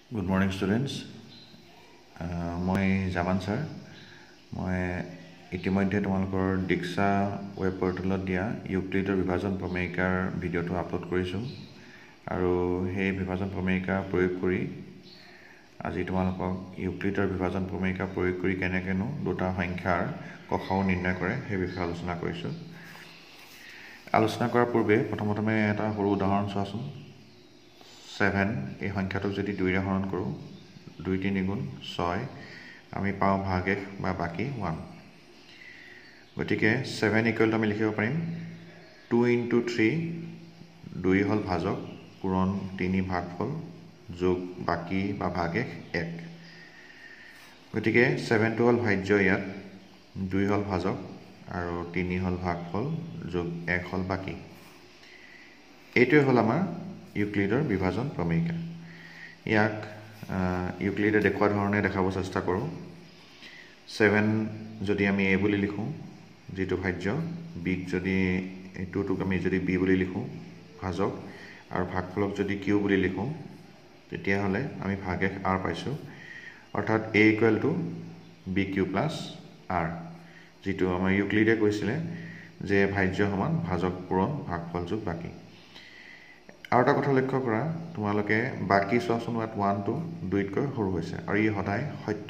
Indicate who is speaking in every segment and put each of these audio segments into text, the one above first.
Speaker 1: Good morning, students. মই Zaman sir. মই ইতিমধ্যে তোমালোকৰ দীক্ষা ৱেব পৰ্টেলত দিয়া ইউক্লিডৰ বিভাজন প্ৰমেয়িকাৰ ভিডিঅ'টো আপলোড কৰিছোঁ আৰু সেই বিভাজন প্ৰমেয়িকা প্ৰয়োগ কৰি আজি তোমালোকক ইউক্লিডৰ বিভাজন প্ৰমেয়িকা প্ৰয়োগ কৰি কেনেকৈনো দুটা সংখ্যাৰ কষাও নিৰ্ণয় কৰে সেই বিষয়ে আলোচনা কৰিছোঁ। আলোচনা কৰাৰ পূৰ্বে প্ৰথমে এটা সৰু উদাহৰণ চোৱাচোন। 7 এই সংখ্যাটোক যদি 2ৰে হৰণ কৰোঁ, 2 3 গুণ 6 আমি পাওঁ ভাগশেষ বা বাকী 1। গতিকে 7 ইকুৱেল টু আমি লিখিব পাৰিম 2 × 3, 2 হ'ল ভাজক পূৰণ 3 ভাগফল যোগ বাকী বা ভাগশেষ 1। গতিকে 7টো হ'ল ভাজ্য, ইয়াত 2 হ'ল ভাজক আৰু 3 হ'ল ভাগফল যোগ 1 হ'ল বাকী। এইটোৱে হ'ল আমাৰ ইউক্লিডৰ বিভাজন প্ৰমেয়িকা। ইয়াক ইউক্লিডে দেখুওৱা ধৰণে দেখাব চেষ্টা কৰোঁ। 7 যদি আমি a বুলি লিখোঁ, যিটো ভাজ্য, বিক যদি এইটোক আমি যদি b বুলি লিখোঁ ভাজক, আৰু ভাগফলক যদি q বুলি লিখোঁ, তেতিয়াহ'লে আমি ভাগশেষ r পাইছোঁ। অৰ্থাৎ a = bq + r, যিটো আমাৰ ইউক্লিডে কৈছিলে যে ভাজ্য সমান ভাজক পূৰণ ভাগফল যোগ বাকী। আৰু এটা কথা লক্ষ্য কৰা, তোমালোকে বাকী চোৱাচোন, ইয়াত 1টো 2তকৈ সৰু হৈছে আৰু ই সদায় সত্য।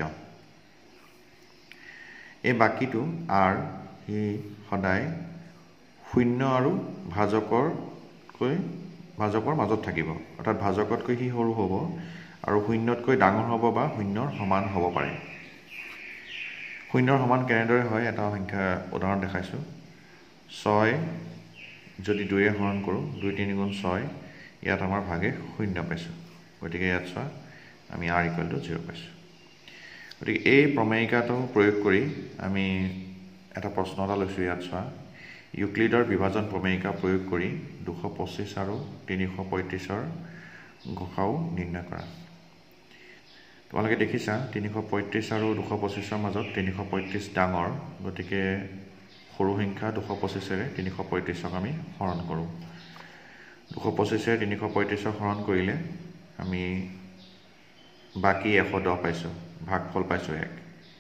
Speaker 1: এই বাকীটো r ই সদায় 0 আৰু ভাজকৰ মাজত থাকিব, অৰ্থাৎ ভাজকতকৈ সি সৰু হ'ব আৰু 0তকৈ ডাঙৰ হ'ব বা 0ৰ সমান হ'ব পাৰে। 0ৰ সমান কেনেদৰে হয় এটা সংখ্যা উদাহৰণ দেখাইছোঁ। 6 যদি 2ৰে হৰণ কৰোঁ, 2 3 গুণ 6, ইয়াত আমাৰ ভাগশেষ 0 পাইছোঁ। গতিকে ইয়াত চোৱা আমি r = 0 পাইছোঁ। গতিকে এই প্ৰমেয়িকাটো প্ৰয়োগ কৰি আমি এটা প্ৰশ্ন এটা লৈছোঁ। ইয়াত চোৱা, ইউক্লিডৰ বিভাজন প্ৰমেয়িকা প্ৰয়োগ কৰি 225 আৰু 335ৰ ঘোষাও নিৰ্ণয় কৰা। তোমালোকে দেখিছা 335 আৰু 225ৰ মাজত 335 ডাঙৰ, গতিকে সৰু সংখ্যা 225ৰে 335ক আমি হৰণ কৰোঁ। 225ৰে 335ক হৰণ কৰিলে আমি বাকী 110 পাইছোঁ, ভাগফল পাইছোঁ 1।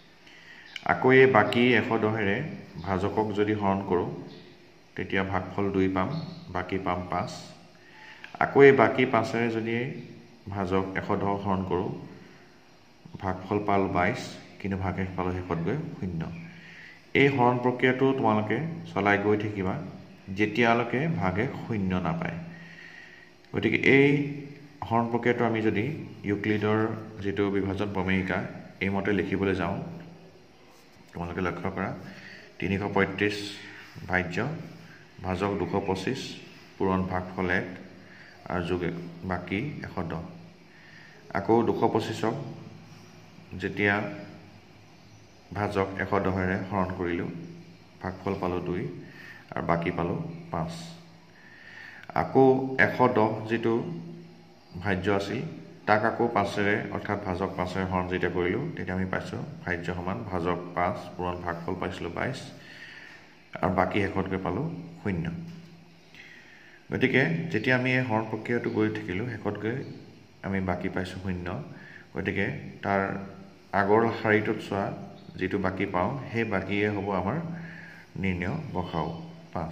Speaker 1: আকৌ এই বাকী 110ৰে ভাজকক যদি হৰণ কৰোঁ, তেতিয়া ভাগফল 2 পাম, বাকী পাম 5। আকৌ এই বাকী 5ৰে যদি ভাজক 110 হৰণ কৰোঁ, ভাগফল পালোঁ 22, কিন্তু ভাগশেষ পালোঁ শেষত গৈ 0। এই হৰণ প্ৰক্ৰিয়াটো তোমালোকে চলাই গৈ থাকিবা যেতিয়ালৈকে ভাগশেষ 0 নাপায়। গতিকে এই হৰণ প্ৰক্ৰিয়াটো আমি যদি ইউক্লিডৰ যিটো বিভাজন প্ৰমেয়িকা এইমতে লিখিবলৈ যাওঁ, তোমালোকে লক্ষ্য কৰা 335 ভাজ্য, ভাজক 225 পূৰণ ভাগফল 1 আৰু যোগ বাকী 110। আকৌ 225ক যেতিয়া ভাজক 110ৰে হৰণ কৰিলোঁ, ভাগফল পালোঁ 2 আৰু বাকী পালোঁ 5। আকৌ 110 যিটো ভাজ্য আছিল, তাক আকৌ 5ৰে অৰ্থাৎ ভাজক 5ৰে হৰণ যেতিয়া কৰিলোঁ, তেতিয়া আমি পাইছোঁ ভাজ্য সমান ভাজক 5 পূৰণ ভাগফল পাইছিলোঁ 22 আৰু বাকী শেষত গৈ পালোঁ 0। গতিকে যেতিয়া আমি এই হৰণ প্ৰক্ৰিয়াটো গৈ থাকিলোঁ, শেষত গৈ আমি বাকী পাইছোঁ 0। গতিকে তাৰ আগৰ শাৰীটোত চোৱা, যিটো বাকী পাওঁ সেই বাকীয়ে হ'ব আমাৰ নিৰ্ণয় গসাউ 5।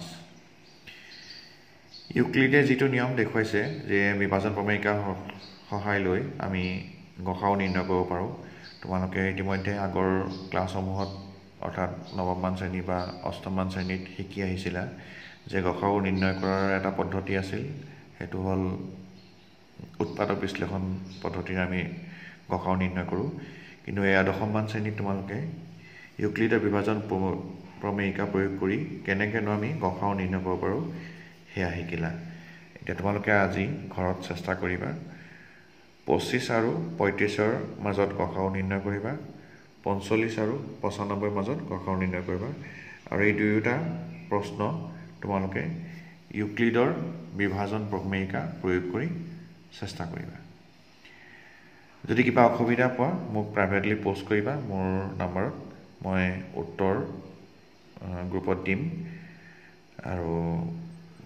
Speaker 1: ইউক্লিডে যিটো নিয়ম দেখুৱাইছে যে বিভাজন প্ৰমেয়িকাৰ সহায় লৈ আমি গসাউ নিৰ্ণয় কৰিব পাৰোঁ, তোমালোকে ইতিমধ্যে আগৰ ক্লাছসমূহত অৰ্থাৎ 9মান শ্ৰেণী বা 8মান শ্ৰেণীত শিকি আহিছিলা যে গসাউ নিৰ্ণয় কৰাৰ এটা পদ্ধতি আছিল। সেইটো হ'ল উৎপাদক বিশ্লেষণ পদ্ধতিৰে আমি গসাউ নিৰ্ণয় কৰোঁ। কিন্তু এয়া 10মান শ্ৰেণীত তোমালোকে ইউক্লিডৰ বিভাজন প্ৰমেয়িকা প্ৰয়োগ কৰি কেনেকৈনো আমি গসাউ নিৰ্ণয় কৰিব পাৰোঁ সেয়া শিকিলা। এতিয়া তোমালোকে আজি ঘৰত চেষ্টা কৰিবা 25 আৰু 35ৰ মাজত গসাউ নিৰ্ণয় কৰিবা, 45 আৰু 95ৰ মাজত গসাউ নিৰ্ণয় কৰিবা, আৰু এই দুয়োটা প্ৰশ্ন তোমালোকে ইউক্লিডৰ বিভাজন প্ৰমেয়িকা প্ৰয়োগ কৰি চেষ্টা কৰিবা। যদি কিবা অসুবিধা পোৱা মোক প্ৰাইভেটলি পষ্ট কৰিবা মোৰ নাম্বাৰত, মই উত্তৰ গ্ৰুপত দিম। আৰু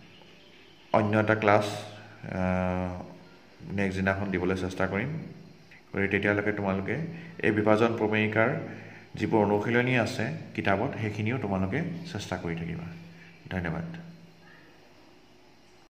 Speaker 1: অন্য এটা ক্লাছ নেক্সট দিনাখন দিবলৈ চেষ্টা কৰিম। গতিকে তেতিয়ালৈকে তোমালোকে এই বিভাজন প্ৰমেয়িকাৰ যিবোৰ অনুশীলনী আছে কিতাপত সেইখিনিও তোমালোকে চেষ্টা কৰি থাকিবা। ধন্যবাদ।